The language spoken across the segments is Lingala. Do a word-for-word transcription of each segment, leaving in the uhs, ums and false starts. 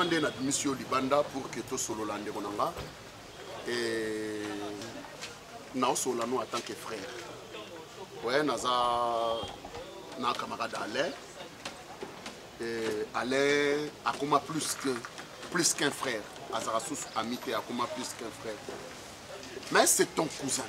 ngande na mission libanda pour que to solo lande konanga et na solo no en tant que frère. Ouais, naza na camarade Alain. Et Alain a comme plus que plus qu'un frère. Azarasus amité a comme plus qu'un frère. Mais c'est ton cousin.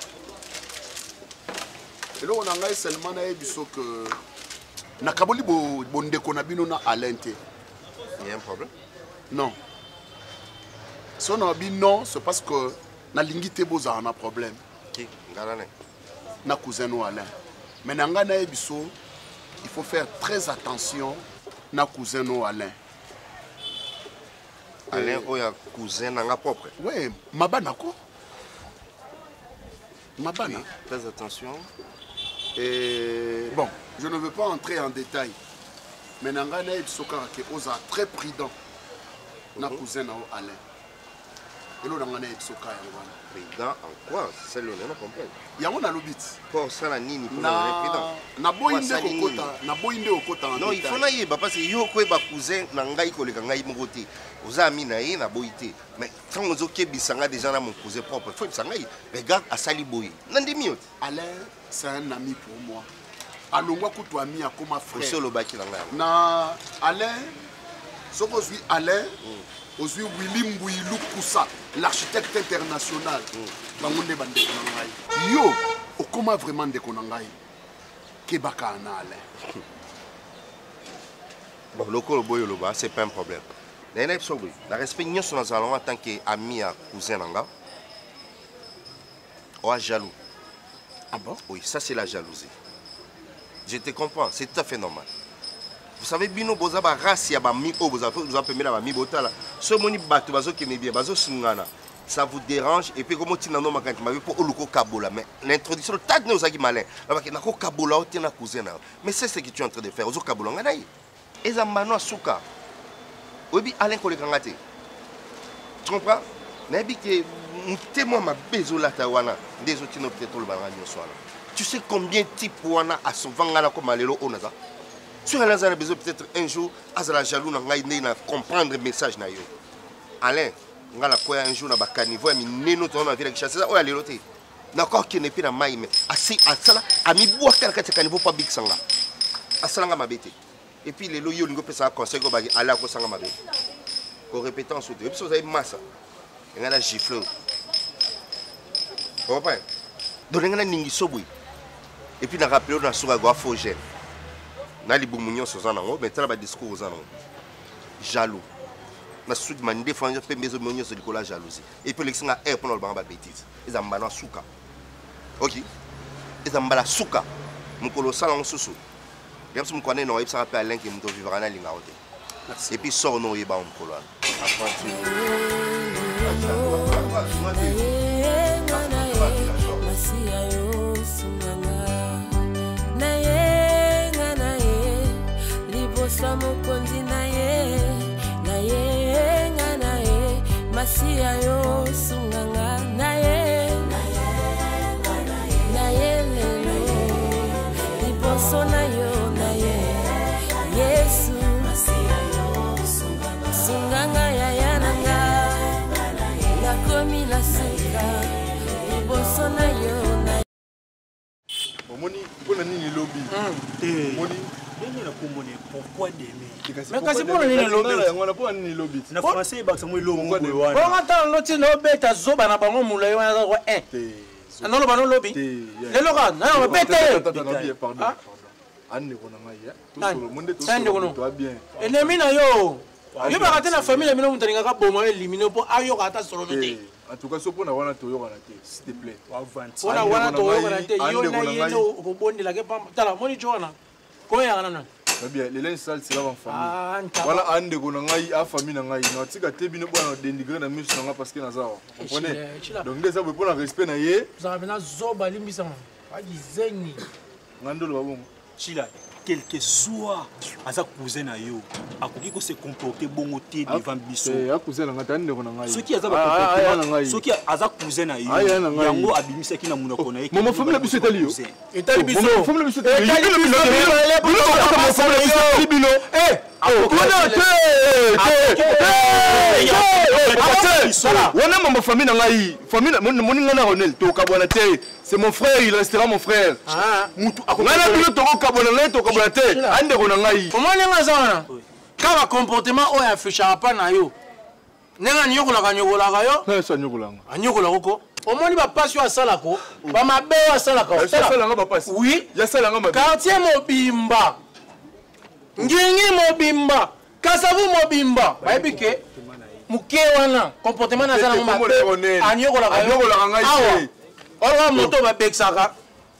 Et là on a seulement na biso que na kaboli bo bonde konabino na Alain te. Il y a un problème? Non. Si on a dit non, c'est parce que na lingité boza on a problème. Qui? Galane. Na cousin ou Alain. Mais nanga na ebiso, il faut faire très attention na cousin ou Alain. Alain ou ya cousin nanga propre. Oui, mabana ko. Mabana. Oui, fais attention. Et bon, je ne veux pas entrer en détail. Mais nanga na ebiso que oza très prudent. Na cousin ou Alain. Et l'on a un ebisoka yangwana. Président en quoi? C'est le nom complet. Yango na lobit. Pour ça la nini pour le président. Na boinde okota, na boinde okota. Non, il faut na yeba parce que yo ko ba cousin na ngai ko le ngai mokote. Oza ami na ye na boité. Mais quand on zo kebisanga déjà na mon cousin propre, faut ça ngai. Regarde à sali boy. Nandimi ot. Alain, c'est un ami pour moi. Alongwa kutu ami akoma frère. Monsieur le baki na ngai. Na Alain, soko suis Alain. Aujourd'hui, Willy Mbouilou Koussa, l'architecte international. Bangonde bande konangai. Yo, okoma vraiment de konangai. Kebaka ana Alain. Bon, le col boyo loba, c'est pas un problème. La la respect nous sommes en tant qu'amis à cousin nanga. Oh, jaloux. Ah bon? Oui, ça c'est la jalousie. Je te comprends, c'est tout à fait normal. Vous savez, bino boza ba race ya ba mi o boza vous a permis la ba mi botala. Ce moni bato bazo qui n'est bien bazo sungana. Ça vous dérange et puis comme tu n'as pas quand tu pour oluko kabola mais l'introduction le tag nous a dit malin. Là que nako kabola tu na cousin na. Mais c'est ce que tu es en train de faire. Ozo kabola ngana yi. Eza mano suka. Obi Alain ko le kangate. Tu comprends? Na bi que témoin ma bezola tawana des autres no peut-être le balanga nyoswana. Tu sais combien type wana a souvent ngana ko malelo onaza? Sur un a besoin peut-être un jour, à la jaloux, na comprendre le message na yo. Alain, on a la quoi un jour na ba caniveau, mi neno ton avec chasser ça, oh aller l'autre. D'accord qui n'est plus dans maï mais assez à ça, à mi boire quelqu'un caniveau pas big sanga. À ça nga mabete. Et puis les loyaux ngo pesa conseil ko bagi ala ko sanga mabete. Ko répéter en sauter. Et puis vous avez masse. On a la gifle. Vous comprenez? Donc on a ningi sobui. Et puis na rappeler na soura go faux gène. Na libu munyo sozana ngo mais tala ba discours ozana jaloux na sud man défendre pe mezo munyo so likola jalousie et puis l'exinga air pour le banga bêtise ils ambana suka OK ils ambala suka mukolo sala ngosusu bien sûr mukwane no yebsa pe Alain ki mto vivra na linga hote et puis sort no yeba mukolo Samo kondi na ye, na ye, nga na ye, masia yo sunganga na ye, na ye, na ye lelo, liboso na yo na ye, Yesu, masia yo sunganga, sunganga ya ya nanga, la komi la suka, liboso na yo na ye. Moni, kuna nini lobby? Moni. Pourquoi d'aimer? Mais quand c'est pour le lobby, on n'a pas ni lobby. Na français ba samu lo mu Pourquoi wana. Bon attends loti no beta zoba na bango mula yo na ko un. Anolo ba no lobby. Le loka na no beta. Pardon. Anne ko na ngai ya. Tout le monde tout toi bien. Ennemi na yo. Yo ba kata na famille mino mutalinga ka bomo éliminer pour ayo kata solo bete. En tout cas, ce pour wana to yo kana te, s'il te plaît. Wana wana to yo kana te yo na yeno ko bondi la ke pam. Tala moni jona. Ko ya kana na. Bien, les linges sales, c'est là en famille. Voilà, Ande Gonangaï, a famille Nangaï. Non, tu as été bien dénigré dans le muscle parce que Nazar. Vous comprenez? Donc, déjà, vous pouvez respect naïe. Vous avez un zoba limbisant. Pas du zeni. Nando le bon. Chila. quel que soit aza cousin na yo akoki ko se comporter bongo te devant biso ya cousin na ngata ndeko na ngai soki aza ba comportement soki aza cousin na yo yango abimisaki na munoko na ye mama famille biso etali yo etali biso famille biso etali bino eh wana mama famille na ngai famille moninga na Ronel to kabwana te c'est mon frère il restera mon frère mutu akongana bino to kabwana ngai to kabwana te ande ko na ngai omoninga zana kaka comportement oyo afishaka pa na yo nenga nyokolaka nyokolaka yo na sa nyokolanga anyokolaka ko omoni bapasi oyo asalako bamabe oyo asalaka asalanga bapasi oui yasalanga mabe quartier mobimba ngingi mobimba kasavu mobimba bayebi ke muke wana comportement na zana mabe anyokolaka yo awa oloka moto babekisaka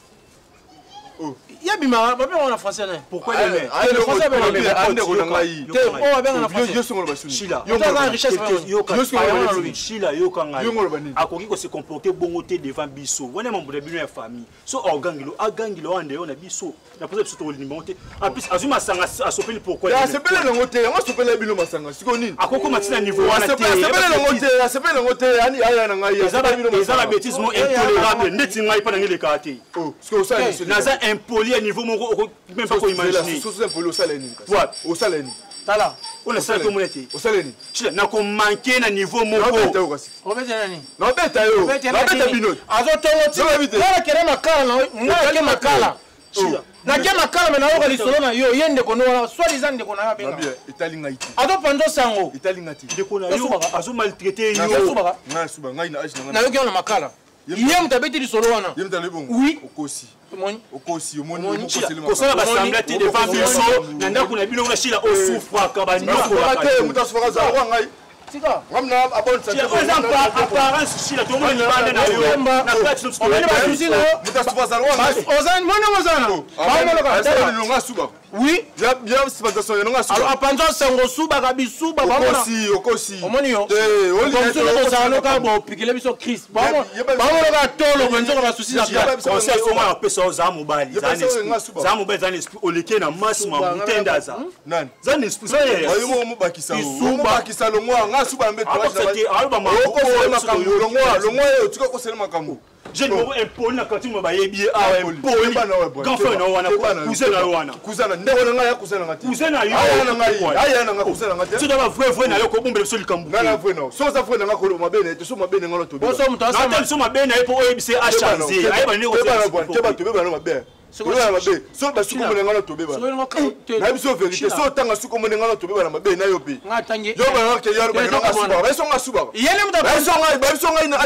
yabimaka babengaka na français ne pourquoi demain le français babengaka na ngai te o babengaka na français yo songo basuni Shila yo ka richesse yo ka Shila yo ka ngai akoki ko se comporter bongo te devant biso wana mambo de bino ya famille so ogangilo agangilo ande yo na biso na posa biso to limbo te en plus azuma sanga asopeli pourquoi ya sepele nango te yango asopeli bino masanga siko nini akoko matina niveau wana te sepele nango te asepele nango te ani aya na ngai ezaba ezaba bêtise mo intolérable ndeti ngai pa ngile kate oh siko ça naza impoli à niveau moko même pas ko imaginer so so impoli au saleni what au saleni tala on a ça comme était au saleni Shila na ko manquer na niveau moko obete nani na beta yo na beta bino azo tongo ti na kere makala na na ke makala Shila na ke makala me na yo lisolo na yo yende ko no soit disant de ko na benga bien italinga iti azo pando sango italinga iti de ko na yo azo maltraiter yo na suba ngai na ajina na yo ke na makala yem tabeti lisolo wana yem talibongo oui okosi moni okosi omoni ko sala ba sambla te devant biso na ndako na bino na Shila o souffra ka ba nyoko la ka mutasufaka za kwa ngai tika ngamna abon sa par exemple apparence Shila to moni bande na yo na kati no on ba susi na mutasufaka za kwa ngai ozan mona mozana ba mona ka tala ni nga suba oui ya bien sipataso nga suba apanzo sango suba ka bisuba ba mona okosi okosi omoni yo eh oli ko sala ka bo pikele biso Chris ba mona ba mona ka tolo ko nzoko ba susi za ka conseil au moins pesa za mobali za esprit za mobali za esprit oleke na masima mutenda za nani za esprit za ye oyo mo bakisa mo bakisa lo ngwa nga suba mbe to za alba ma ko ko makambo lo ngwa lo ngwa yo tuko ko sele makambo je ne veux impoli na kanti mo bayebi a impoli grand frère na wana cousin na wana cousin na ndeko na nga ya cousin na ngati cousin na yo na ngai aya na nga cousin na ngati tu dois vrai vrai na yo ko bombele so likambu nga na vrai na so za vrai na nga ko mabene te so mabene ngalo to bo so mto na tel so mabene ay po oyebise a changer ay ba ni ko te ba to be ba no mabe so ba mabe so ba suko mo ngalo to be ba na biso vérité so tanga suko mo ngalo to be ba na mabe na yo pe nga tangi yo ba nga ke yaro ba nga suba ba so nga suba yene mto ba so nga ba so nga ina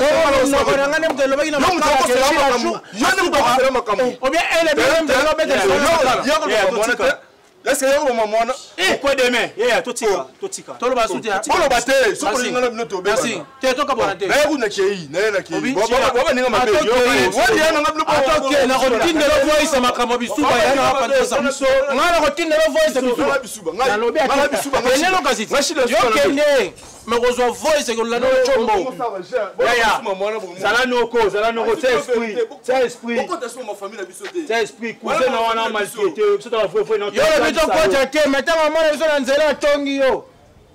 a nga ne mto lo bagina makala ke yo ne mto ko sele makambo o bien ele bi mto lo bete yo ko mo na est-ce que yo mo mona eh quoi demain yeah totika totika tolo ba sutia bolo bate so ko ngana bino to be ba merci te to ka bona te na yo na kei na na kei bo bo ba ninga mabe yo wodi yana ngablo bo atoke na ko tinde lo voice makambo bisuba yana hapa ndosa ngana ko tinde lo voice bisuba bisuba ngana lobi ati bisuba ngene lo kasiti yo kende mekozwa voice ko lana chombo ya ya sala noko sala noko c'est esprit c'est esprit pourquoi t'as ma famille na biso te c'est esprit cousin na wana maltraité biso ta vrai vrai na yo le bito ko te metanga mwana biso na nzela tongi yo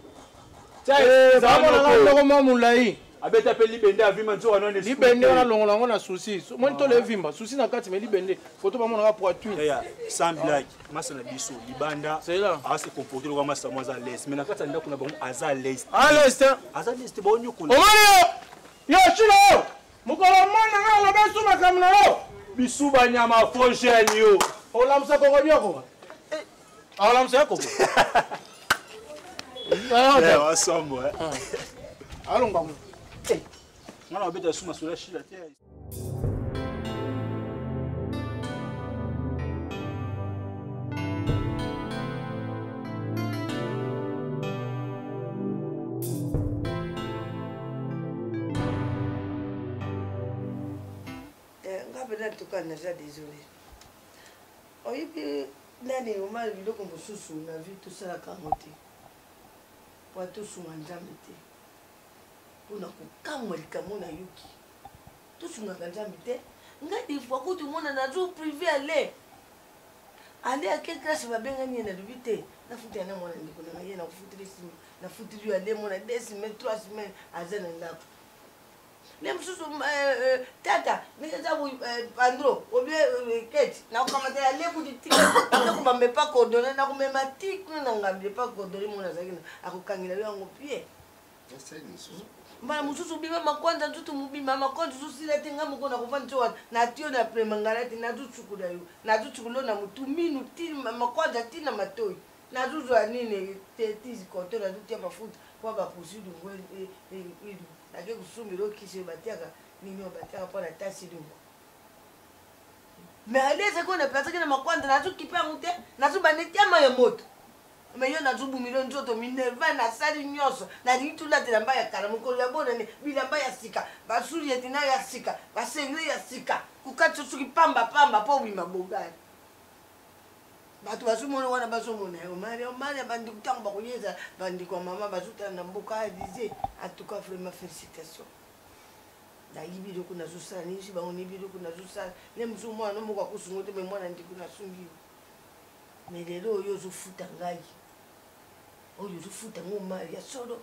c'est ça mona na ndoko mamulai abeta pe libende avima nzoka non libende wana longola ngo na souci moni to le vimba souci na kati me libende photo ba mona ka poitrine ya sans blague masa na biso libanda c'est là a se comporter comme masa moi à l'aise mais na kati ndako na bango aza à l'aise à l'aise aza à l'aise te ba nyoko omani yo chilo mukolo mona nga lo besu makamna yo bisuba nyama fo jeune yo olamsa ko nyoko eh olamsa ko eh wasombo eh alonga ngana obeta suma sura shila te en tout cas, déjà désolé. Et puis, nani oma biloko mosusu na vie tout ça la kamote. Pour tout sous manjambe te. Pour na kokamwa likamo na yuki. Tout sous manjambe te. Nga des fois ko tout monde na jour privé aller. ande ake classe babengani na lubite na futi na mwana ndiko na yena kufutiri simi na futiri ya demo na deux semaines trois semaines azana ndako le msusu tata nikaza bu pandro obie keti na kukamata ya lebu ditika na kubambe pa kodona na kumema tiku na ngambye pa kodori mwana zakina akukangila yango pie mbana mususu bima makwanza ntutu mubima makwanza susile tenga mukona kufancho na tio na premangalati na tuchukula yo na tuchukulo na mutuminu tini makwanza tina matoi na tuzu anine tetizi koto na tutia mafuta kwa bapusidu ngwe idu na ke kusumiro kise batiaka nini batiaka pona tasidu mais alese kona pataka na makwanza na tukipa mute na tubanetia ya moto mais yo na zubu million nzoto minerva na sali nyoso na ditula de lamba ya kala mukolo ya bona ne bilamba ya sika basuri etina ya sika basengre ya sika kukatso suki pamba pamba po bima bogari batu basumona wana basumona yo mari o mari bandi kutamba kunyeza bandi kwa mama basuta na mboka dize atuka vraiment félicitations da ibiro kuna zusana ni shi bango ni ibiro kuna zusana ne msumo ano mukwa kusungote be mwana ndi kuna sungi mais lelo yo zufuta ngai oyo zufuta ngo mari ya solo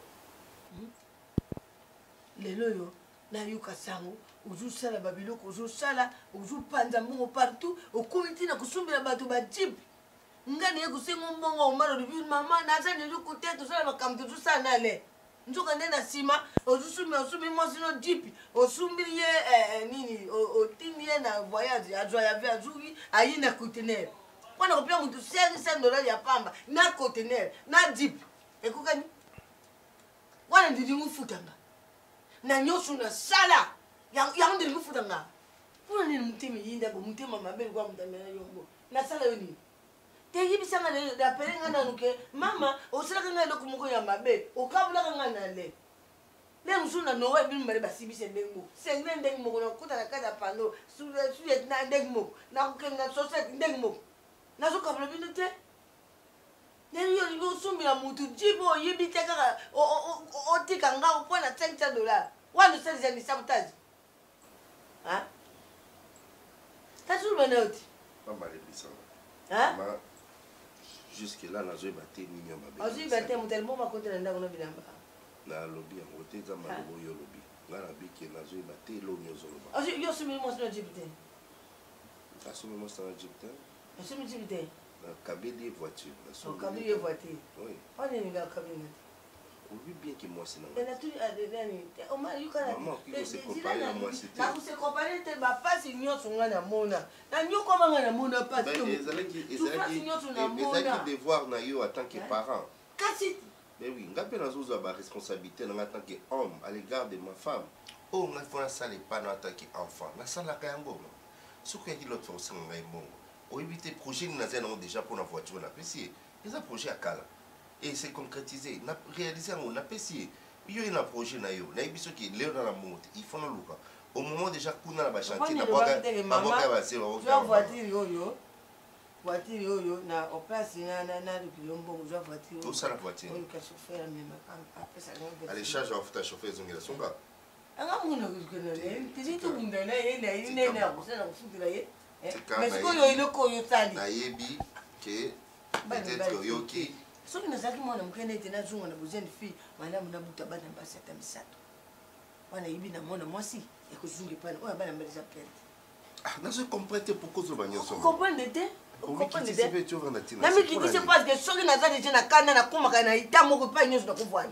lelo yo na yuka sango uzusala babiloko uzusala uzupanza mbongo partout okomiti na kusumbira bato ba jeep ngani ekusengo mbongo omaro review mama na zani yuko teto sala bakamtu uzusala nale njoka ndena sima ozusumi osumi mosino jeep osumbi ye eh, nini otini ye na voyage ajwa ya via zuri ayina container wana kopia mutu cinq dollars ya pamba na container na jeep ekukani wana ndiri mufutanga na nyosu na sala yang ndiri mufutanga kuna nini mtimi yinda bo mtema mabeli kwa mtamela yombo na sala yoni te yibisanga na da perenga na nuke mama osala kanga ndo kumuko ya mabe okabula kanga na le le musuna no we bi mbere basibise ndengo sengre ndengo ko na kuta na kada pando su su na ndengo na kukenga society ndengo na zo kabula bi nte neri yo yo sumira mutu jibo yibite kaka o o o tikanga upona cinq cents dollars wanu sasa ni sabotage ha tasu benoti mama le bisanga ha ma jusque là na zo baté mignon ba ozi baté mutel moma kote na ndako na bilamba na lobby en côté za malobo yo lobby ngana biki na zo baté lo nyozo loba ozi yo sumira mo sino jibite asumi mo sino jibite asumi jibite kabeli voiture na kabeli voiture oui on est là kabeli on vit bien que moi c'est non na tu adeni o ma yuka na c'est comparé à moi c'était na se comparer te ba pasi nyoso ngana mona na nyoko mangana mona pasi to ezalaki ezalaki ezalaki devoir na yo en tant que parent kasi mais oui ngape na zozo ba responsabilité na en tant que homme à l'égard de ma femme oh nga fona sala pas en tant que enfant na sala ka yango ce que dit l'autre fois ngai bongo o éviter projet na zena déjà pour la voiture na pesi les projet à kala et c'est concrétisé na réaliser on a pesi yo ina projet na yo na biso ki leo na monte il faut na luka au moment déjà kuna na ba chantier na boka na boka ba se wa voiture yoyo voiture yoyo na au place na na na bilombo jo voiture tout ça la voiture on ka chauffeur même après ça allez charge of ta chauffeur zongela songa anga muna kuzikona tiji tu bunda na ye na ye na kusana kufutira ye mais ce que yo ile ko yo tali na yebi que peut-être que yo ki soki nazalaki mwana mokene ete nazonga na besoin de fille malamu nabuta bana basi ata misato wana yebi na mwana mwasi ekozunga epana oyo bana mbali eza perte nazo comprendre pourquoi ozoba nyonso comprendre te na mikitise parce que soki naza deja na kanda nakomaka na ita moko epai nyonso nakovwana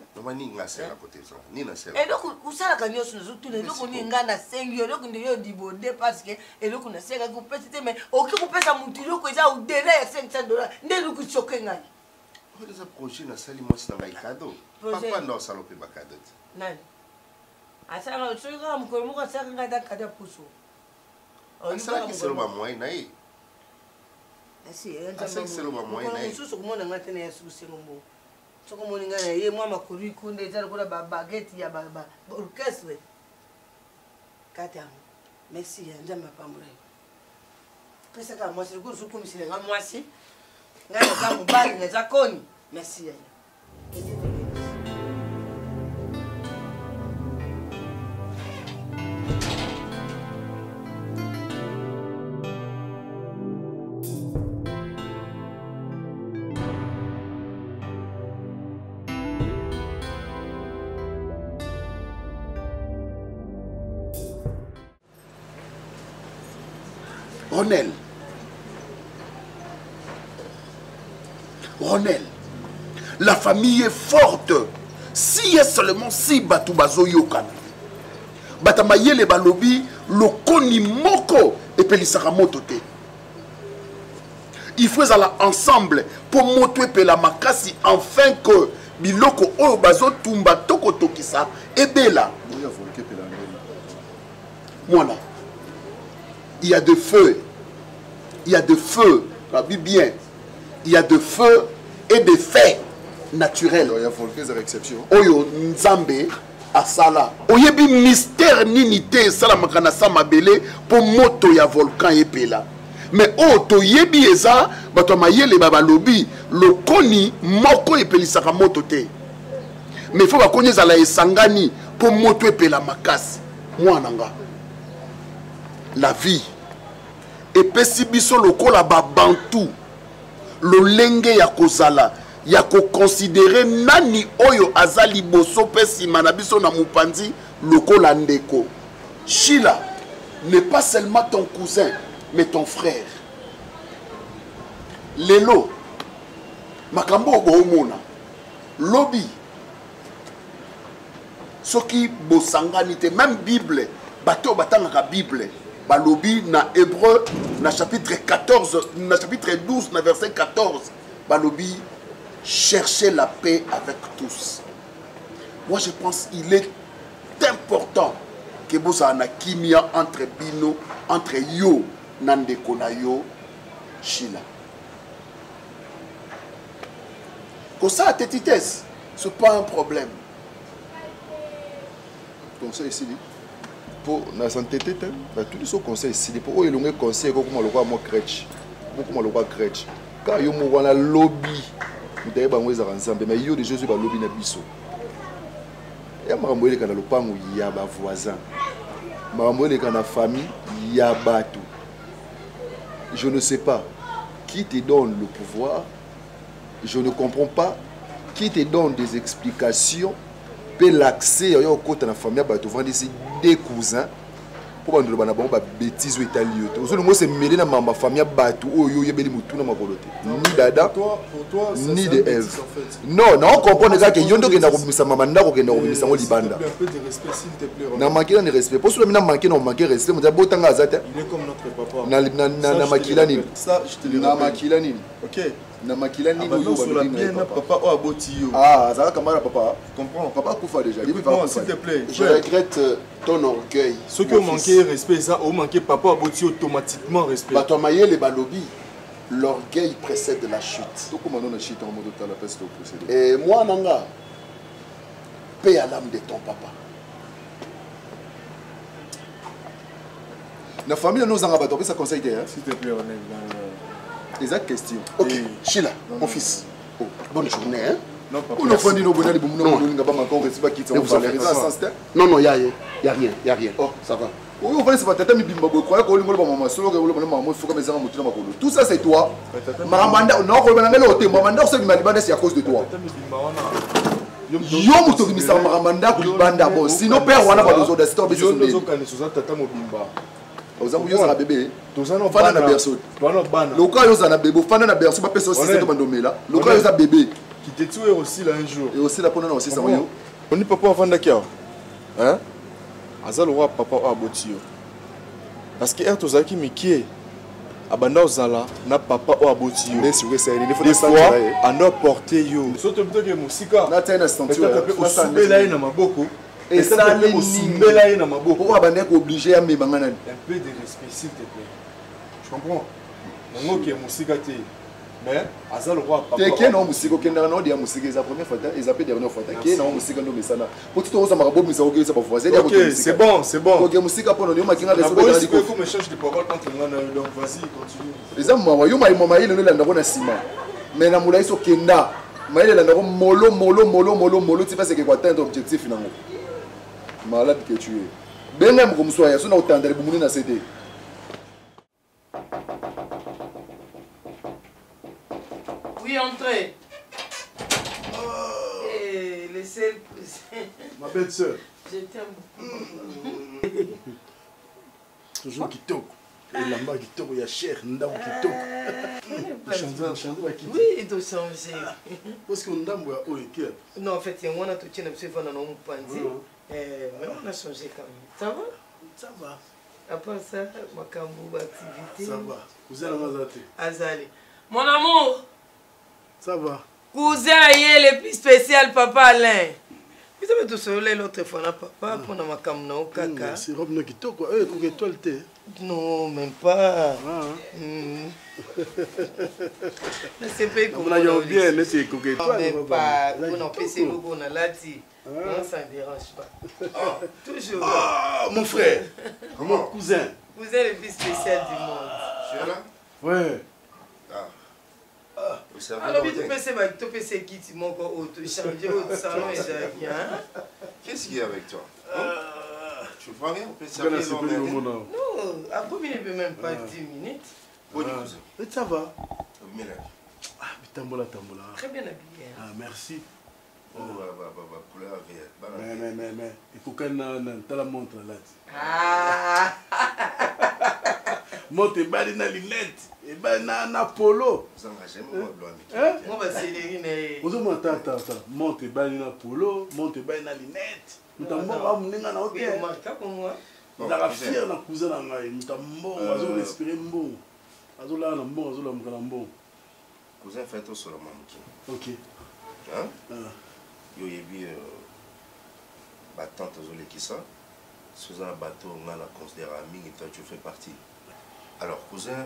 eloko osalaka nyonso nazotuna eloko nini ngai nasengi yo eloko nde yo dibode parce que eloko nasengaki kopesa te mais okoki kopesa motu eloko eza odele ya cinq cents dollars nde eloko soke ngai eza projet nasali mwasi na ngai kado papa ndo osala mpe bakado te nani asalaka soki kaka mokolo moko asalaka ngai ta kado ya puso asalaki selo bamwai na ye mosusu komona ngai te na ya sukusengo mbo soko moni ngai na ye mwa makolu ikunde eza lokola babagete ya orchestre kati yango merci ya nzambe apambola yo pesaka mwasi lokola osukumisile nga mwasi ngai naza mobali naza koni merci ya Ronel. Ronel. La famille est forte. Si est seulement si batu bazo yokana. Batamayele balobi lokoni moko et pelisaka moto te. Il faut aller ensemble pour moto et la makasi afin que biloko oyo bazo tumba toko tokisa ebela. Voilà. Il y a de feu. Il y a de feu. Rabbi bien. Il y a de feu et de faits naturels. Il y a volqué des exceptions. Oyo nzambe asala. Oyebi mystère ninité sala makana sama belé pour moto ya volcan epela. Mais o to yebi eza bato mayele baba lobi lokoni moko epelisaka moto te. Mais il faut bakonye zala esangani pour moto epela makasi. Mwana nga. La vie epesi biso lokola ba bantu lolenge ya kozala ya ko considérer nani oyo azali boso pesi mana biso na mupanzi lokola ndeko. Sheila n'est pas seulement ton cousin mais ton frère. Lelo makambo boomona lobi soki bosangani te même Bible bato batanga Bible balobi na Hébreu na chapitre quatorze na chapitre douze na verset quatorze balobi chercher la paix avec tous. Moi je pense il est important que vous ayez une kimia entre bino entre yo nandeko na yo Sheila. Que ça à tétitesse, c'est pas un problème. Conseil ici pour la santé tête tous les conseils ici pour eux ils ont conseil comme le roi moi crèche beaucoup le roi crèche quand yo mo wana lobby vous devez bango za ensemble mais yo de Jésus ba lobby na biso ya makambo ele kana lopango ya ba voisin makambo ele kana famille ya bato. Je ne sais pas qui te donne le pouvoir. Je ne comprends pas qui te donne des explications. Peut l'accès au côté de la famille, tu vois ici des cousins. Pour que nous ayons des bêtises ou italiens. Aujourd'hui, moi, c'est mêlé dans ma famille, batu, oh yo yebeli mutu na makolote. Ni dada, ni de Ève. Non, non, on comprend déjà que yondo qui n'a pas mis sa maman, n'a pas mis sa libanda. Un peu de respect, s'il te plaît. N'a manqué de respect. Pour ceux qui n'ont manqué, n'ont manqué de respect. Il est comme notre papa. Na na na makilani. Ça, je te le na makilani. Ok. Na makilani no sur la bien papa o aboti yo. Ah, ça va comment papa? Comprends. Papa Koufa déjà. Écoute-moi, s'il te plaît. Je regrette ton orgueil. Ceux qui ont manqué respect, ça ont manqué papa aboti automatiquement respect. Bato mayele balobi. L'orgueil précède la chute. Et moi, Nanga, paix à l'âme de ton papa. La famille nous en a battu, ça conseille. S'il te plaît, on est dans la question. Ok, Sheila, mon fils. Oh, bonne journée. Hein? Non, papa. Non, non, il n'y a, y a rien. Il n'y a rien. Oh, ça va. Tout ça c'est toi. C'est à cause de toi. Yo muto kimisa maramanda kulibanda bo sinon père wana ba dozo d'astor be so dozo kanisuza tata mobimba ozamu yo za bébé tozana fana na berceau bana bana loka yo za na bébé fana na berceau ba pesa aussi to bandomela loka yo za bébé qui te tué aussi là un jour et aussi la pona aussi ça yo on dit papa afanda kia hein azal roi papa abotio parce que er tozaki mikie abanda ozala na papa o aboti yo des fois ando porter yo soto bitoko musika na tena ceinture peut-être osubela ye na maboko et ça le osubela ye na maboko pourquoi abanda ko obligé à me bangana un peu de respect s'il te plaît je comprends nango ke musika te mais azal roi papa te ke na musika kenda na dia musika eza première fois eza pe dernière fois ke na musika ndo mesana pour tout oza marabobo misa oke ça pas voisin dia OK c'est bon c'est bon OK musika pour nous makinga les sobe dans le coup me change de parole entre moi et donc vas-y continue les hommes moi yo mai mama ile nela ndako na sima mais na mula iso kenda mai ile ndako molo molo molo molo molo tu penses que quoi atteindre objectif nango malade que tu es benga mo komso ya so na utandale bumuni na C D. Oui, entrez. Oh. Et laissez ma belle sœur. Je t'aime beaucoup. Toujours qui toque. elamba kitoko ya cher ndambo kitoko oui to changer parce que ndambo ya oyo kia non en fait yango wana totie na biso efana na mopanzi mais on a changé quand même ça va ça va à part ça makambo baactivité ça va cousin nanga aza te azali mon amour ça va cousin aye le plus spécial papa Alain vous avez tout seul l'autre fois na papa pour na makambo na okaka c'est robe na kitoko eh ko étoile te non même pas c'est pas comme on a bien c'est ko étoile même pas on a passé le on a lati non ça ne dérange pas toujours ah mon frère comment cousin cousin le plus spécial du monde tu es là ouais alors, tu peux se qui tu m'as changer au salon et j'ai rien. Qu'est-ce qu'il y a avec toi? Tu prends rien? On peut servir non, après il ne peut même pas dix minutes. Bon, cousin. Ça va. Ah, tambola, tambola. Très bien habillé. Ah, merci. Oh, bah, bah, bah, couleur verte. Mais, mais, mais, mais, il faut qu'elle ait la montre là. Ah! Monte bali na lunette et bali na na polo. Vous engagez moi blanc. Moi ba céleri vous monte ta ta monte bali na polo, monte bali na lunette. Mutambo ba muninga na hôtel. Marka pour moi. Na la fière na cousin na ngai, mutambo azo respirer mbongo. Azo la na mbongo, azo la mukala mbongo. Cousin fait tout sur le manki. OK. Hein? Yo yebi euh ba tante ozole ki ça. Sous un bateau on a considéré ami et toi tu fais partie. Alors, cousin,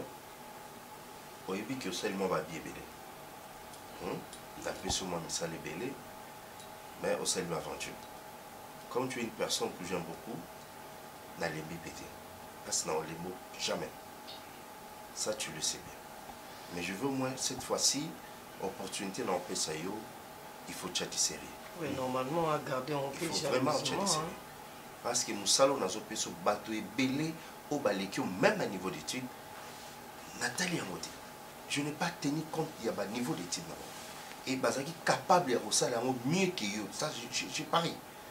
au début que seulement va bien belé. Tu as fait sur moi, mais ça les belé, mais au sein de l'aventure. Comme tu es une personne que j'aime beaucoup, n'a les péter. Parce que n'a les mots jamais. Ça, tu le sais bien. Mais je veux au moins, cette fois-ci, opportunité dans le P il faut chatter sérieux. Oui, normalement, à garder en Il faut vraiment chatter sérieux. Parce que nous salons dans un sur bateau et belé. Au Baléki, même à niveau d'études, Nathalie Amodi, je n'ai pas tenu compte il y a un niveau d'études. Et Bazaki capable de faire mieux que eux. Ça, je parie.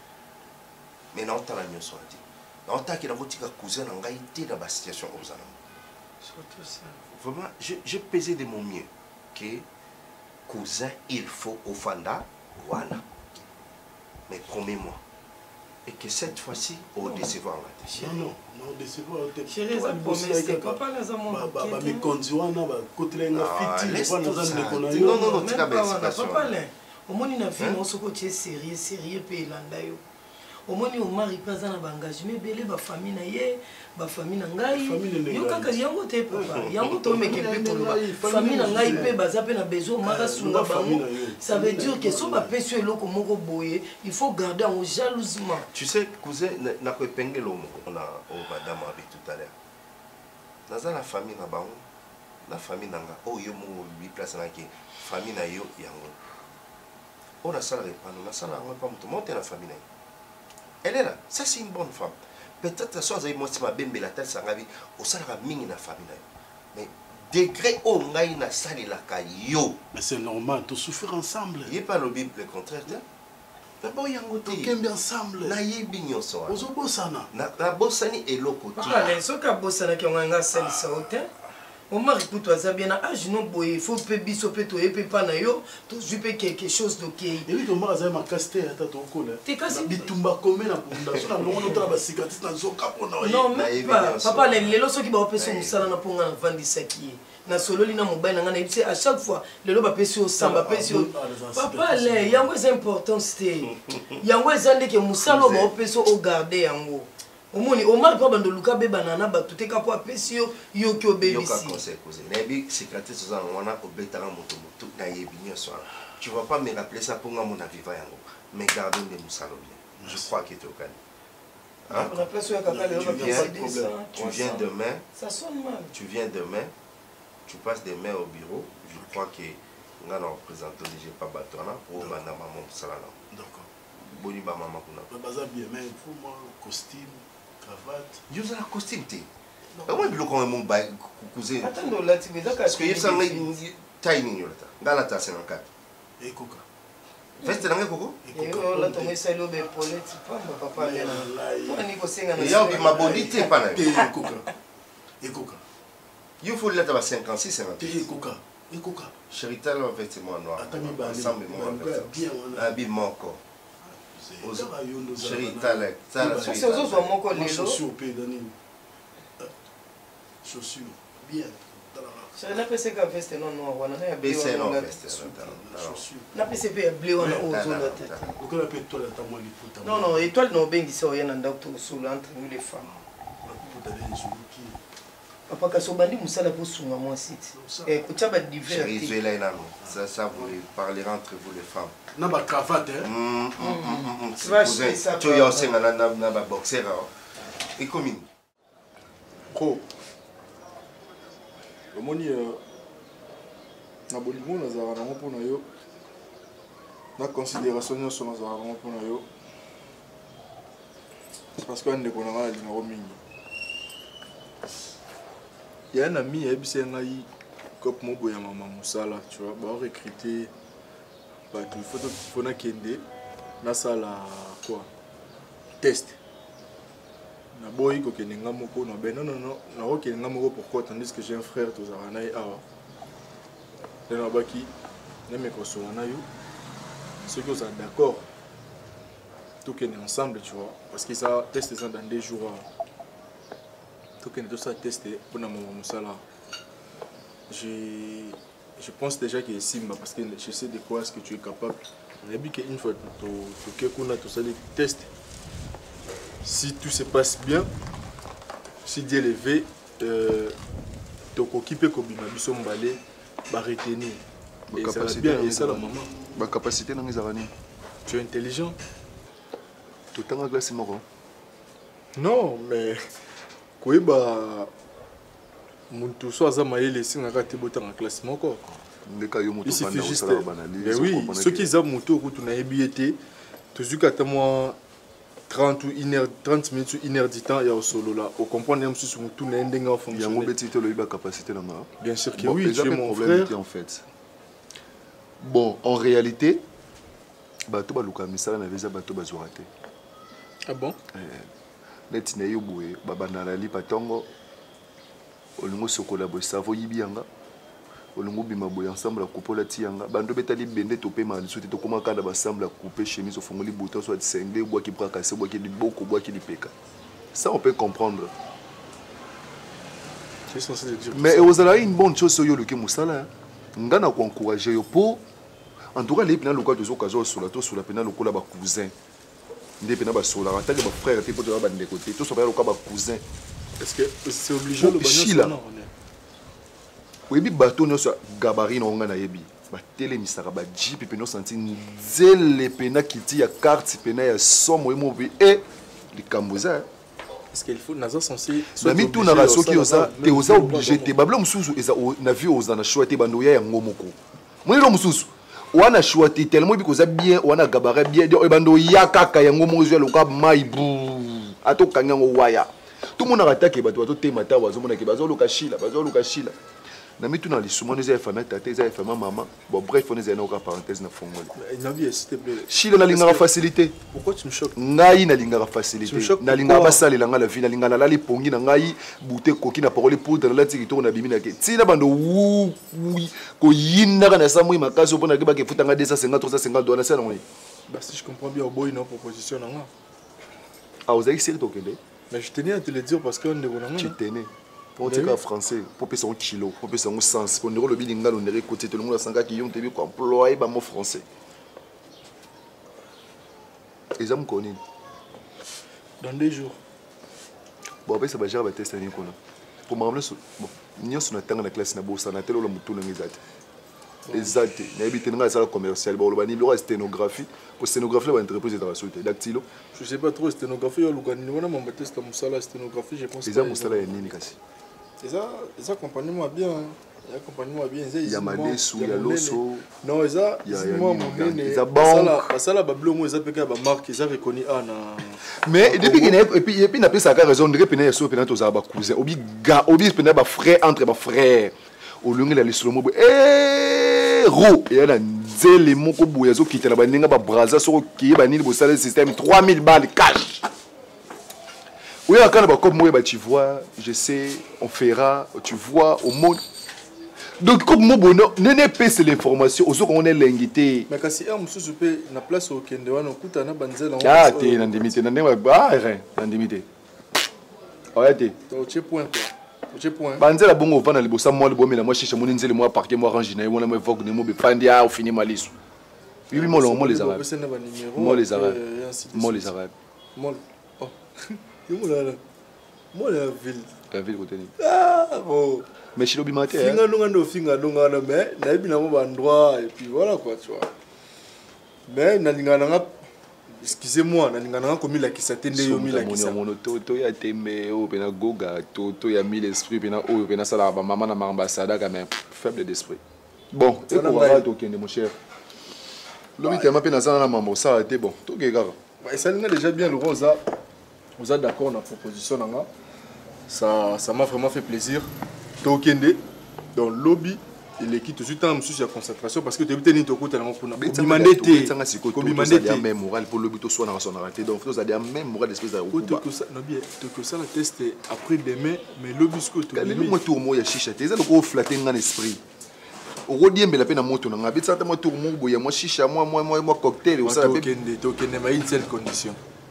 Mais non, tu as la mieux sur la dit. Non, tu as que la votre cousin n'a été dans la situation aux alentours. Surtout ça. Vraiment, je pesais de mon mieux que cousin, il faut au Fanda, voilà. Mais promets-moi. Et que cette fois-ci, on décevoir la tête. Non, non, non, décevoir la tête. Chérie, ça promet, c'est papa, les amants. Bah, bah, mais quand tu vois, on a côté là, on laisse tout ça. Non, non, non, tu n'as pas situation. Papa, au moins, il a vu, on se côté sérieux, sérieux, pays l'andayo. Au moins, on mari pas dans l'engagement, belé, ba famille na ye, ba famille na ngai. Yo kaka yango te papa, yango to meke pe to famille na ngai pe baza pe na besoin mara sunga bango. Ça veut dire que so ba peso eloko moko boye, il faut garder en jalousement. Tu sais cousin na ko pengelo moko on a au madame avec tout à l'heure. Dans la famille na bango, la famille nanga oh yo mo bi place na ke famille na yo yango. On a ça répandre, on a ça on pas monter la famille na. Elle est là, ça c'est une bonne femme. Peut-être que ça, moi, c'est ma belle la tête, ça va au salaire mini na famille. Mais degré au ngaï na sali la kayo. Mais c'est normal, tu souffres ensemble. Il n'y a pas le Bible le contraire. Mais bon, il y a un côté. Tu bien ensemble. Na yebinyo so. Ozo bossana. Na na bossani et l'autre côté. Papa, les soka bossana qui ont un sel sauté. On m'a dit toi ça bien à je non boy, faut pe biso pe to e pe pa na yo, to jupe quelque chose de OK. Et lui to m'a za ma caster ata to kola. T'es cassé bitumba comme na bunda, so na longo to ba cicatrice na zo kapo na. Non, même pas. Papa les lelo so ki ba peso musala na ponga na vandisa ki. Na solo lina mobile na ngana ibse à chaque fois lelo ba peso samba peso. Papa les yango c'est important c'était. Yango ezande ke musala ba peso au garder yango. Omoni Omar pa bando luka be banana ba tout ka po apesi yo yo ki obebisi. Yo ka conseil cousin. Na bi cicatrice za wana obetara moto moto na yebi nyoso. Tu vas pas me rappeler ça pour moi mon aviva yango. Mais garde de musalo bien. Je crois qu'il te connaît. Hein? On a place sur kaka le tu viens, tu viens demain. Ça sonne mal. Tu viens demain. Tu passes demain au bureau. Je crois que on a représenté déjà pas batona pour bana maman salala. D'accord. Boni ba maman kuna. Baza bien mais pour moi costume cravate. Yo za costume te. Comment bilo ko mon ba cousin. Attends là tu veux ça parce que yesa ngai timing yo lata. Ngala ta cinquante-quatre. Et coca. Veste nanga koko? Et là ton essaye le épauler tu pas papa là. Moi ni ko senga na. Ya bi mabodite pa na. Et coca. Et coca. Il faut l'être à cinquante-six, cinquante-six. Écoca, écoca. Chérita, là, vêtement noir. Ensemble, bien. Habillement encore. Chérita, là. Ça, là, c'est aux autres, mon collègue. Chaussures, chaussures, bien. Je n'ai pas essayé de faire ce nom noir. B C non, je n'ai pas essayé de blé dans la tête. Non, non, étoile non bien ici, il y a un docteur sous entre nous les femmes. Papa Kassobandi Moussala pour sounger mon site. Et écoutez, bah divers. Chérie, ça, ça vous parlerez entre vous les femmes. Na ba cravate hein. Tu vas acheter ça. Tu as aussi na na na ba boxer hein. Et combien? Pro. Le moni na bolingo na zara na mpona yo. Na considération nyonso na zara na mpona yo. C'est parce que ande ko na ngala linga mingi. Il y a un ami qui a dit que je suis maman Moussala, tu vois, bah recruter, bah il faut que faut na kende, na sala quoi, test. Na boy ko kende ngamoko na ben non non non, na ko kende ngamoko pourquoi tandis que j'ai un frère tous arana et awa. Le na baki, na me ko so na yo. Ceux qui sont d'accord, tout kende ensemble, tu vois, parce que ça test ça dans deux jours. Que nous devons tester pour la maman Moussala. Je, je pense déjà qu'il est Simba parce que je sais de quoi est-ce que tu es capable. On a dit qu'une fois que tu as tout ça, test. Si tout se passe bien, si Dieu est levé, tu as occupé comme il son balai, va retenir. Et ça va bien, et ça la maman. Ma capacité dans les araignées. Tu es intelligent. Tout le temps à glace mort. Non, mais. Oui, bah, mon tout soit ça m'a laissé un raté botin en classe mon corps. Il suffit juste. Mais oui, ceux qui ont moto route on a ébilletté, toujours qu'à moi trente ou une heure, trente minutes ou une heure du temps il y a au solo là. Au comprendre même si mon tout n'est pas fonctionné. Il y a mon petit le la capacité là. Bien sûr que oui, tu es mon frère. En fait. Bon, en réalité, bateau baluka misala na visa bateau bazorate. Ah bon? Net na yo boye babana na li patongo olingo sokola boye savo yibianga olingo bima boye ensemble la couper tianga bando betali bende to pema li soute to koma kada ba ensemble la couper chemise ofongoli bouton soit cinglé bois qui prend casser bois qui dit beaucoup bois qui dit peka ça on peut comprendre. C'est censé dire mais vous avez une bonne chose sur yo le ke musala ngana ko encourager yo pour en tout cas les pena local de occasion sur la to sur la pena local ba cousin. Des pénales sur la rentable, mon frère, tu peux te voir de côté. Tout ça va être cousin. Est-ce que c'est obligeant le bateau? Oui, mais bateau nous soit gabarit non on a yebi. Bah télé mi sera bah jeep et nous sentir zèle les pénales qui tient carte pénales à somme et mauvais et les camboza. Est-ce qu'il faut naza censé? Mais mi tout na raso qui osa, t'es osa obligé. T'es babla mususu eza na vie osa na choisi bandoya ya ngomoko. Moi le mususu. Wana choisi tellement because bien wana gabaret bien de bando yakaka yango mozo loka maibu ato kanyango waya tout monde attaque bato bato temata wazo mona ke bazo loka shila bazo loka shila na mitu na lisuma neza fama tata eza fama mama bon bref on est en parenthèse na fongoli na vie s'il te plaît shila na linga facilité. Pourquoi tu me choques? Ngai na linga facilité na linga basale la ngala vie na linga na lali pongi na ngai bouté koki na parole poudre la tiki na bimi na ke tina bando wu ko yinda na samui makaso pona ke ba ke futanga deux cent cinquante trois cent cinquante dollars ça non. Bah si je comprends bien au boy une proposition na nga. Ah vous avez essayé de tokende? Mais je tenais à te le dire parce que on est on tu tenais. Pour dire en français, pour payer son kilo, pour payer son sens, pour nous le bilingue, on est côté tout le monde à cinq qui ont été employés par mon français. Et ça me connaît. Dans deux jours. Bon, après ça va gérer la test année qu'on a. Pour m'amener sur, bon, nous sommes dans la classe na bourse, na télé le mouton na exact. Exact. Na habité dans la salle commerciale, bon le bani le sténographie, pour sténographie la entreprise de la société dactylo. Je sais pas trop sténographie ou le gani, on a mon test à Moussala sténographie, je pense. Et ça Moussala est nini kasi. Et ça, ça accompagnement bien. Il y a accompagnement bien. Il y a Manesou, il y a Loso. Non, il y a moi mon nene. Il y a banque. Ça là, bablo moi, ça peut que ba marque, ça reconnu ah na. Mais depuis qu'il et puis et puis n'a pas ça raison de repenir sur penant aux ba cousin. Obi ga, obi penant ba frère entre ba frère. Au lieu de la slomo. Eh ro, et là nzele moko boya zo quitter la baninga ba braza sur qui ba nini bo salaire système trois mille balles cash. Oui, quand comme moi, tu vois, je sais, on fera, tu vois, au monde. Donc, comme moi, n'est pas c'est l'information, aux autres, on est l'invité. Mais quand si un monsieur peut na place au Kende, on écoute un banzel. Ah, t'es dans limité, dans limité, ah, rien, dans limité. Arrêtez. Tu point. Tu point. Banzel a bon au vent dans le bossa, moi le bon, mais la moi cherche mon inzel, moi parquet, moi range, moi me vogue, moi me pandi, ah, au fini ma liste. Oui, oui, moi moi les arabes. Moi les arabes. Moi les arabes. Moi. Oh. Yo là là. Moi la ville. La ville côté. Ah bon. Mais chez l'obimate. Finga longa no finga longa na mais na bi na mo endroit et puis voilà quoi tu vois. Mais na linga na excusez-moi na linga na komi la kisatende yo mi la kisa. Mon to to ya tembe o pena goga to to ya mille esprit pena o pena sala ba maman na ambassade quand même faible d'esprit. Bon, et pour avoir to kende mon cher. L'homme tellement pena ça na maman ça a été bon. To ke gara. Et ça n'a déjà bien le rosa. Vous êtes d'accord dans la proposition nanga. Ça ça m'a vraiment fait plaisir. Tokende dans le lobby et l'équipe tout de suite en monsieur la concentration parce que tu es tenu to côté là pour na demander té comme demander té même moral pour le but soit dans son arrêté donc vous avez même moral d'espèce à ou que ça non bien que ça la test après demain mais le bisco to le moi tour moi ya chicha té ça le ko flatter dans l'esprit au rodiembe la peine à moto na ngabit ça moi tour moi boya moi chicha moi moi moi cocktail ou ça la Tokende Tokende mais une seule condition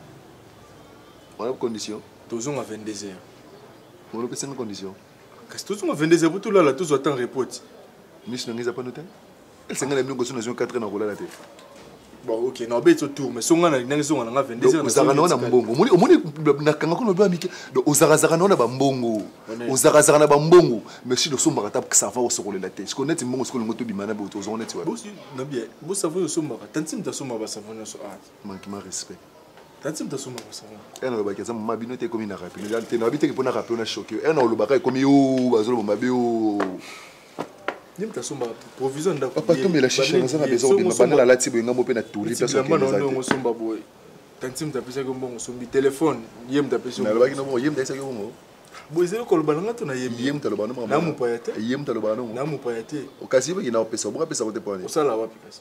voilà condition toujours à vingt-deux heures on le peut c'est une condition. Qu'est-ce que tu m'as vendu pour tout là là tout ça temps report. Miss Nangiza pas noté. Elle s'engage même go sur nation quatre ans la tête. Bon OK, na bet tour mais songa na nangizo na vingt-deux heures. Ozara na mbongo. Moni moni na kanga ko no ba miki. Do ozara zara na ba mbongo. Ozara zara na ba mbongo. Mais si do somba ka tap ça va au sokole la tête. Je connais ti mbongo sokole ngoto bimana bo to zone ti wa. Bo si na bien. Bo ça va au somba. Tantim ta somba ba ça va no so art. Manquement respect. Tantim ta somba ba ça va. Elle no ba keza mama bino te comme na rapide. Là te no habite que pour na rapide na choqué. Elle no lo ba comme yo bazolo bomba bio. Nim ta somba provision nda. Papa to me la chicha na sana bezo bi mabana la lati bo ngamo pe na touri personne qui nous a dit. Somba boy. Tantim ta pesa ko mbongo sombi téléphone. Yem ta pesa. Na lo ba ki no mo yem da isa yo mo. Bo zelo ko lo balanga to na yem. Yem ta lo ba no mama. Na mu payate. Yem ta lo ba no. Na mu payate. Okasi ba ki na pesa. Bo ka pesa ko te pone. O sala wapi kasi.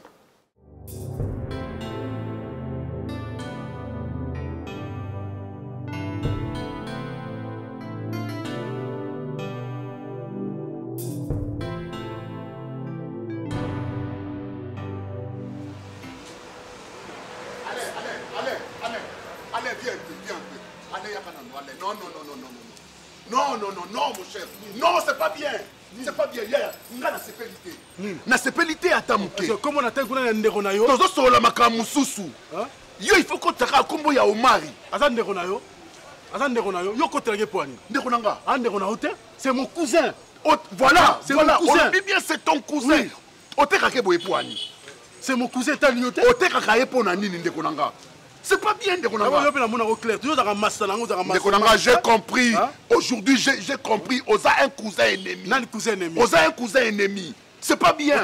Non, non, non, non, mon cher. Non, c'est pas bien. C'est pas bien. Hier, on a la sépélité. La sépélité à Tamouké. Comment on attend qu'on a un déronayo? Dans ce la makamususu. Yo, il faut qu'on te raconte combo ya Omari. Azan déronayo. Azan déronayo. Yo, côté la poigne. Déronanga. Un déronayo, c'est mon cousin. Voilà, c'est mon cousin. On bien, c'est ton cousin. Ote kakebo epoani. C'est mon cousin, t'as l'yoté. Ote kakayepo na nini ndekonanga. C'est pas bien, Ndekonanga. J'ai compris. Aujourd'hui, j'ai compris. Oza un cousin ennemi. Oza un cousin ennemi. C'est pas bien.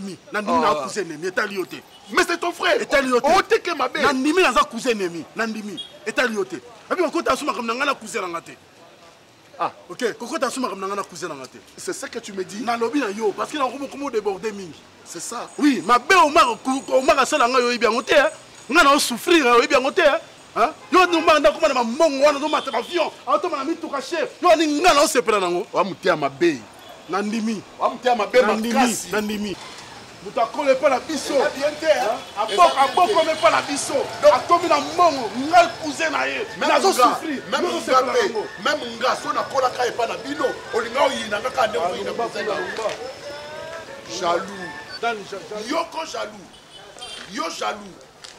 Mais c'est ton frère. Ote ke mabe. Nandimi naza cousin ennemi. Nandimi. Etaliote. Abi on kota asuma comme nangana cousin ngate. Ah, OK. Koko asuma comme nangana cousin ngate. C'est ça que tu me dis. Na lobi na yo parce que na komo komo déborder mingi. C'est ça. Oui, mabe o mara o mara sala nga yo ibia ngote. Nga na souffrir yo ibia ngote. Hein? Yo no mara ndako na mongo wana no mata avion. Auto na mitu ka chef. Yo ni nga na sepela nango. Wa mutia mabe. Nandimi. Wa mutia mabe makasi. Nandimi. Mutakole pa la biso. Aboko aboko me pa la biso. Atomi na mongo, ngal cousin na ye. Na zo souffrir. Même Mbappé, même Ngaso na kola ka e pa na bino. Olinga oyina ngaka nde oyina cousin. Jaloux. Yoko jaloux. Yo jaloux.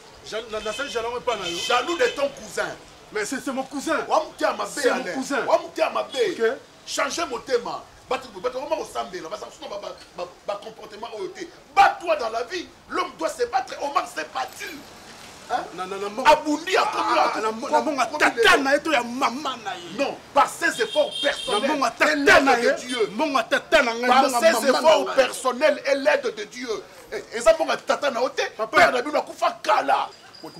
Jaloux de ton cousin. Mais c'est mon cousin. C'est mon cousin. Changez mon thème. Bat-toi dans la vie. L'homme doit se battre. Omar s'est battu. Aboundi a non, par ses efforts personnels et l'aide de Dieu. Par ses efforts personnels et l'aide de Dieu. Et ça, mon tata na ote, père na bino kufa kala.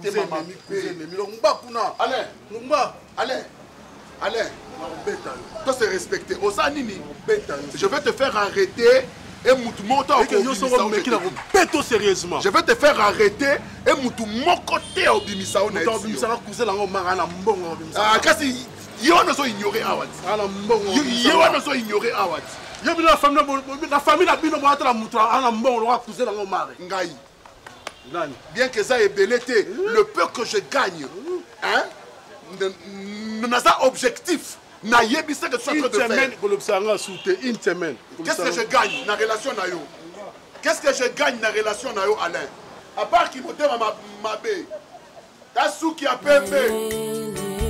Allez, allez, allez. Toi, c'est respecté. Osanini, je vais te faire arrêter. Et Moutoumota au sérieusement. Je vais te faire arrêter et Moutou mon côté au Bimisao. Ah, kasi ye wana ozoignore awati ye wana ozoignore awati ye bino na famille na bino boatala moto ana mbongo lokola cousin nango mare ngai bien que ça ebele te le peu que je gagne hein naza objectif nayebisa que tu es en train de faire une semaine qu'est-ce que je gagne na relation na yo qu'est-ce que je gagne na relation na yo Alain à part qui motema mabe ta souki a pepe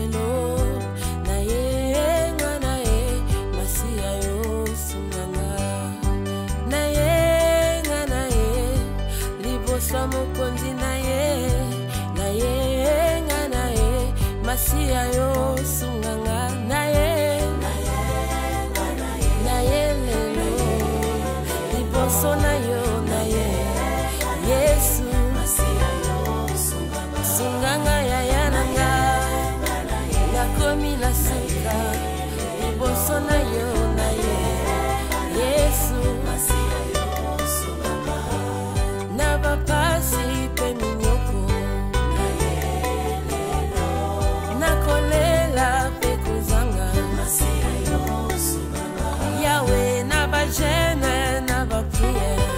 mokonzi na ye na ye nga na ye masiya yo sunganga na ye na ye lelo liboso na yo na ye Yesu masiya yo sunganga ya ya nanga nakomi na suka liboso na yo na ye Yesu masiya yo sunganga na bapasi pe minyoko nakolela pe kozanga Yawe na bajene na bapriere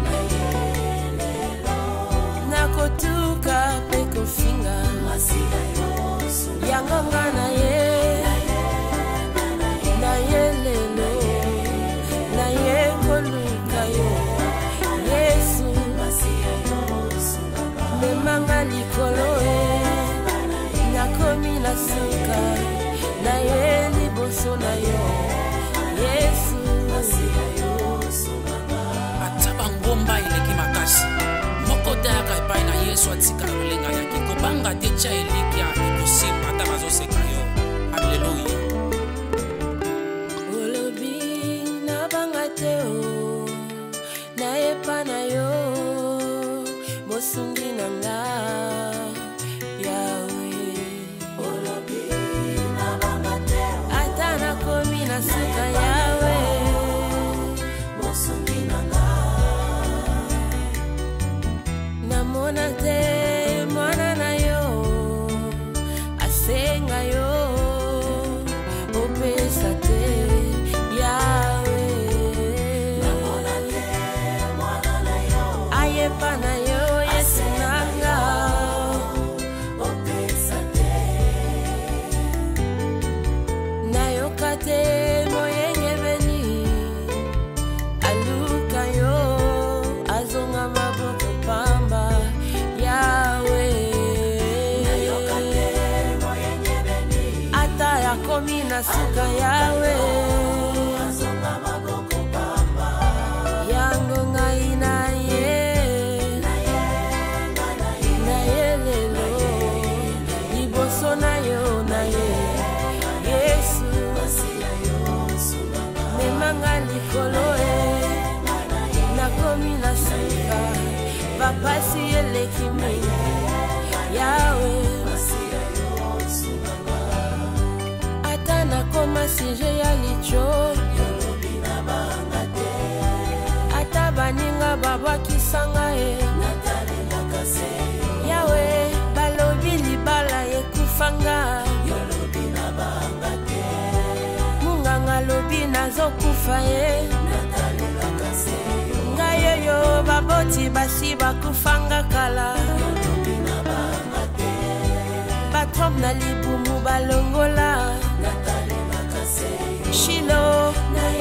nakotuka pe kofinga yangonga na ye na ye lelo na ye koluka yo Yesu memanga likolo e nakomi na suka na ye liboso na yo Yesu ataba ngomba ileki makasi moko daka epai na Yesu atika lolenga yaki kobanga te tya eliki ya ekosimba ata bazoseka yo haleluya olobi nabanga te o na epa na yo mosungi nanga Yawe olobi nabanga te ata nakomi na suka Yawe mosungi nanga namona te mwana na yo asenga yo opesa te Yawe namona te mwana na yo ayepa na yo Yesu nanga opesa te nayoka te moyenge beni aluka yo azonga maboko pamba Yawe nayoka te moyenge beni ata yakomi na suka Yawe azonga maboko pamba yango ngai na ye na ye lelo liboso na yo na ye Yesu memanga likolo e nakomi na suka bapasi eleki mingi Yawe ata nakoma sije ya licho ata baninga babwakisanga e Yawe balobi libala ekufanga munganga lobi nazokufa ye ngai yo baboti basi bakufanga kala batrom na libumu balongola Shilo